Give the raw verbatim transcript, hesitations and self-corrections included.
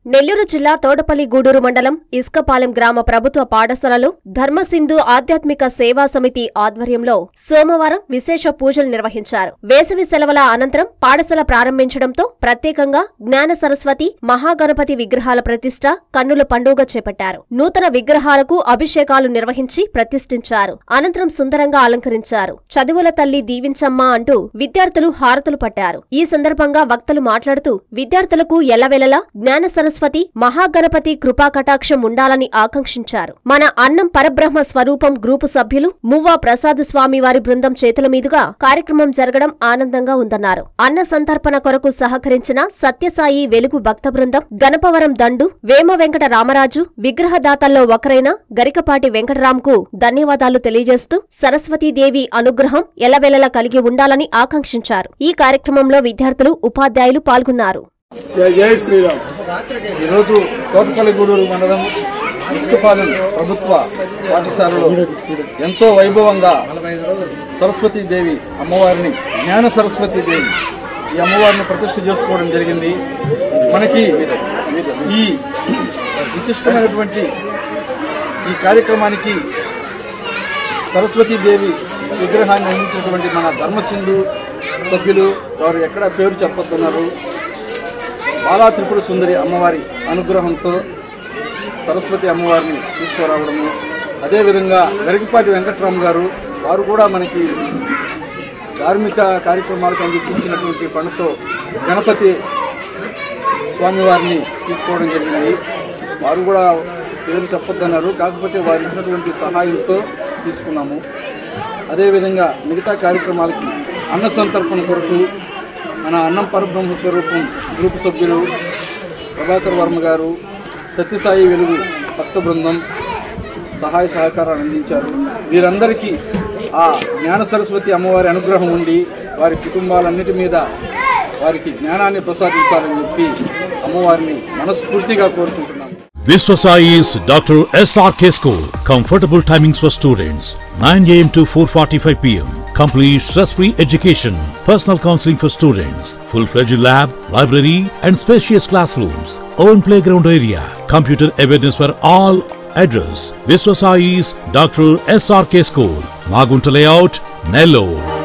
నెల్లూరు జిల్లా తోటపల్లి గూడూరు మండలం ఇస్కపాలెం గ్రామ ప్రభుత్వ పాఠశాలలో ధర్మసింధు ఆధ్యాత్మిక సేవా సమితి ఆధ్వర్యంలో సోమవారం విశేష పూజలు నిర్వహించారు. వేసవి సెలవుల అనంతరం పాఠశాల ప్రారంభించడంతో ప్రత్యేకంగా జ్ఞాన సరస్వతి మహాగణపతి విగ్రహాల ప్రతిష్ఠ కన్నుల పండుగ చేపట్టారు. నూతన విగ్రహాలకు అభిషేకాలు నిర్వహించి ప్రతిష్ఠించారు. అనంతరం సుందరంగా అలంకరించారు. చదువుల తల్లి దీవించమ్మా అంటూ విద్యార్థులు హారతులు పట్టారు. ఈ సందర్భంగా వక్తలు మాట్లాడుతూ విద్యార్థులకు ఎల్లవేళలా జ్ఞాన సరస్వతి మహాగణపతి కృపా కటాక్షం ఉండాలని ఆకాంక్షించారు. మన అన్నం పరబ్రహ్మ స్వరూపం గ్రూపు సభ్యులు మువ్వా ప్రసాద్ స్వామి వారి బృందం చేతుల మీదుగా కార్యక్రమం జరగడం ఆనందంగా ఉందన్నారు. అన్న సంతర్పణ కొరకు సహకరించిన సత్యసాయి వెలుగు భక్త బృందం, గణపవరం దండు, వేమ వెంకట రామరాజు విగ్రహదాతల్లో ఒకరైన గరికపాటి వెంకటరాంకు ధన్యవాదాలు తెలియజేస్తూ సరస్వతీదేవి అనుగ్రహం ఎల్లవేళలా కలిగి ఉండాలని ఆకాంక్షించారు. ఈ కార్యక్రమంలో విద్యార్థులు, ఉపాధ్యాయులు పాల్గొన్నారు. జై శ్రీరామ్. ఈరోజు తోటపల్లి గూడూరు మండలం ఇస్కపాలెం ప్రభుత్వ పాఠశాలలో ఎంతో వైభవంగా సరస్వతీదేవి అమ్మవారిని, జ్ఞాన సరస్వతీదేవి ఈ అమ్మవారిని ప్రతిష్ఠ చేసుకోవడం జరిగింది. మనకి ఈ విశిష్టమైనటువంటి ఈ కార్యక్రమానికి సరస్వతీదేవి విగ్రహాన్ని అందించినటువంటి మన ధర్మసింధు సభ్యులు, వారు ఎక్కడ పేరు చెప్పొస్తున్నారు, బాలా త్రిపుర సుందరి అమ్మవారి అనుగ్రహంతో సరస్వతి అమ్మవారిని తీసుకురావడము, అదేవిధంగా గరికపాటి వెంకటరామ్ గారు, వారు కూడా మనకి ధార్మిక కార్యక్రమాలకు అందించినటువంటి పనుతో గణపతి స్వామివారిని తీసుకోవడం జరిగింది. వారు కూడా పేరు చెప్పొద్దన్నారు, కాకపోతే వారు ఇచ్చినటువంటి సహాయంతో తీసుకున్నాము. అదేవిధంగా మిగతా కార్యక్రమాలకి అన్న సంతర్పణ కొరకు మన అన్నం పరబ్రహ్మ స్వరూపం గ్రూపు సభ్యులు ప్రభాకర్ వర్మ గారు, సత్యసాయి వెలుగు భక్త బృందం సహాయ సహకారాలు అందించారు. వీరందరికీ ఆ జ్ఞాన సరస్వతి అమ్మవారి అనుగ్రహం ఉండి వారి కుటుంబాలన్నిటి మీద వారికి జ్ఞానాన్ని ప్రసాదించాలని చెప్పి అమ్మవారిని మనస్ఫూర్తిగా కోరుకుంటున్నాము. Viswasai's Doctor S R K School. Comfortable timings for students. nine a m to four forty-five p m Complete stress-free education. Personal counseling for students. Full-fledged lab, library and spacious classrooms. Own playground area. Computer awareness for all. Address: Viswasai's Doctor S R K School. Magunta Layout, Nellore.